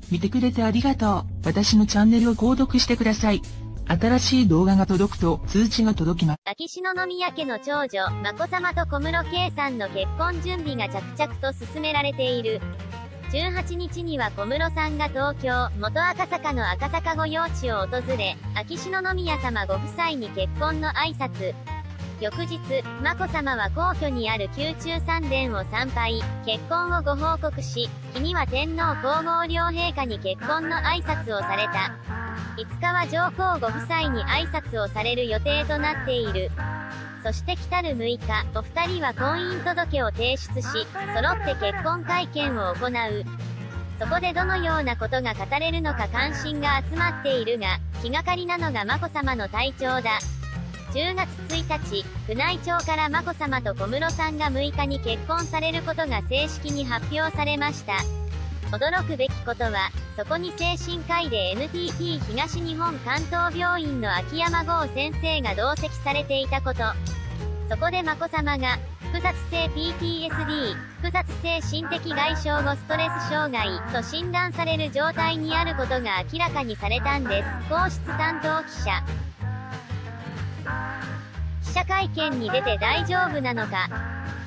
見てくれてありがとう。私のチャンネルを購読してください。新しい動画が届くと通知が届きます。 秋篠宮家の長女、眞子さまと小室圭さんの結婚準備が着々と進められている。18日には小室さんが東京、元赤坂の赤坂御用地を訪れ、秋篠宮さまご夫妻に結婚の挨拶。翌日、眞子さまは皇居にある宮中三殿を参拝、結婚をご報告し、日には天皇皇后両陛下に結婚の挨拶をされた。5日は上皇ご夫妻に挨拶をされる予定となっている。そして来たる6日、お二人は婚姻届を提出し、揃って結婚会見を行う。そこでどのようなことが語れるのか関心が集まっているが、気がかりなのが眞子さまの体調だ。10月1日、宮内庁から眞子さまと小室さんが6日に結婚されることが正式に発表されました。驚くべきことは、そこに精神科医で NTT 東日本関東病院の秋山剛先生が同席されていたこと。そこで眞子さまが、複雑性 PTSD、複雑性心的外傷後ストレス障害と診断される状態にあることが明らかにされたんです。皇室担当記者。記者会見に出て大丈夫なのか。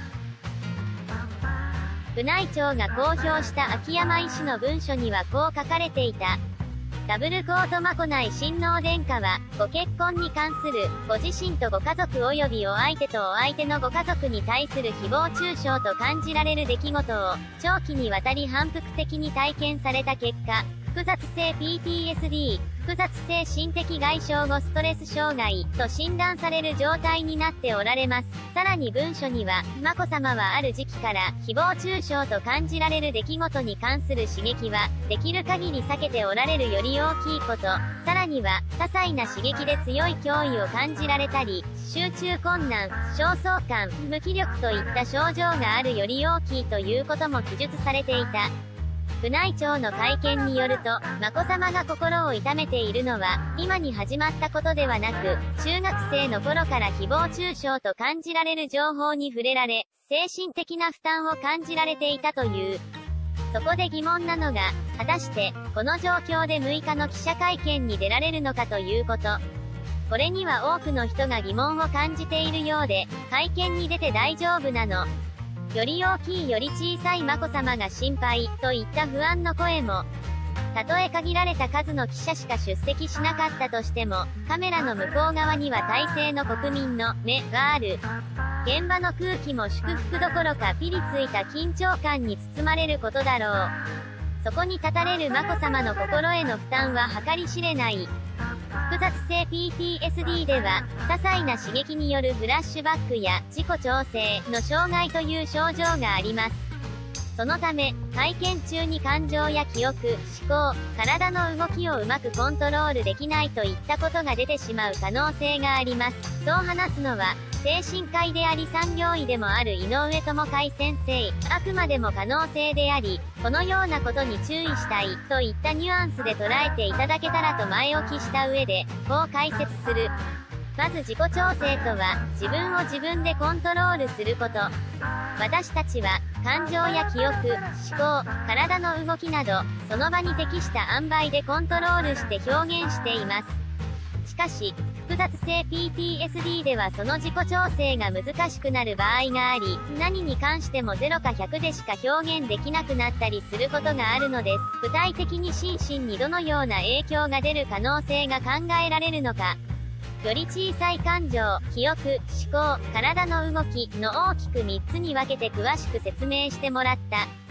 宮内庁が公表した秋山医師の文書にはこう書かれていた。ダブルコート眞子内親王殿下は、ご結婚に関する、ご自身とご家族及びお相手とお相手のご家族に対する誹謗中傷と感じられる出来事を、長期にわたり反復的に体験された結果、複雑性 PTSD、複雑性心的外傷後ストレス障害と診断される状態になっておられます。さらに文書には、眞子さまはある時期から誹謗中傷と感じられる出来事に関する刺激は、できる限り避けておられるより大きいこと、さらには、些細な刺激で強い脅威を感じられたり、集中困難、焦燥感、無気力といった症状があるより大きいということも記述されていた。宮内庁の会見によると、眞子さまが心を痛めているのは、今に始まったことではなく、中学生の頃から誹謗中傷と感じられる情報に触れられ、精神的な負担を感じられていたという。そこで疑問なのが、果たして、この状況で6日の記者会見に出られるのかということ。これには多くの人が疑問を感じているようで、会見に出て大丈夫なの？より大きいより小さい眞子さまが心配、といった不安の声も。たとえ限られた数の記者しか出席しなかったとしても、カメラの向こう側には大勢の国民の目がある。現場の空気も祝福どころかピリついた緊張感に包まれることだろう。そこに立たれる眞子さまの心への負担は計り知れない。複雑性 PTSD では、些細な刺激によるフラッシュバックや自己調整の障害という症状があります。そのため、会見中に感情や記憶、思考、体の動きをうまくコントロールできないといったことが出てしまう可能性があります。そう話すのは、精神科医であり産業医でもある井上智海先生。あくまでも可能性であり、このようなことに注意したい、といったニュアンスで捉えていただけたらと前置きした上で、こう解説する。まず自己調整とは、自分を自分でコントロールすること。私たちは、感情や記憶、思考、体の動きなど、その場に適した塩梅でコントロールして表現しています。しかし、複雑性 PTSD ではその自己調整が難しくなる場合があり、何に関しても0か100でしか表現できなくなったりすることがあるのです。具体的に心身にどのような影響が出る可能性が考えられるのか。より小さい感情、記憶、思考、体の動きの大きく3つに分けて詳しく説明してもらった。